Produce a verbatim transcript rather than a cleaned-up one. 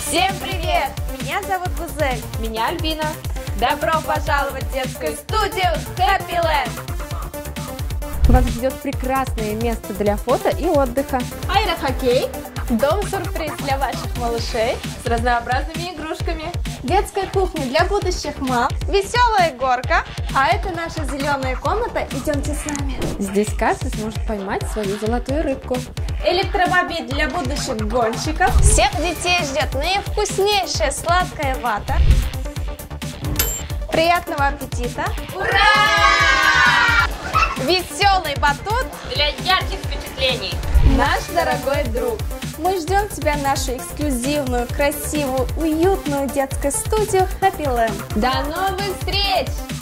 Всем привет! Меня зовут Гузель. Меня Альбина. Добро пожаловать в детскую студию Happy Land. Вас ждет прекрасное место для фото и отдыха. Аэрохоккей, Дом-сюрприз для ваших малышей. с разнообразными игрушками. Детская кухня для будущих мам. Веселая горка. А это наша зеленая комната. Идемте с нами. Здесь каждый сможет поймать свою золотую рыбку. Электромобиль для будущих гонщиков. Всех детей ждет наивкуснейшая сладкая вата. Приятного аппетита. Ура! Веселый батут. Для ярких впечатлений. Наш дорогой друг. Мы ждем тебя в нашу эксклюзивную, красивую, уютную детскую студию Happy Land. До новых встреч!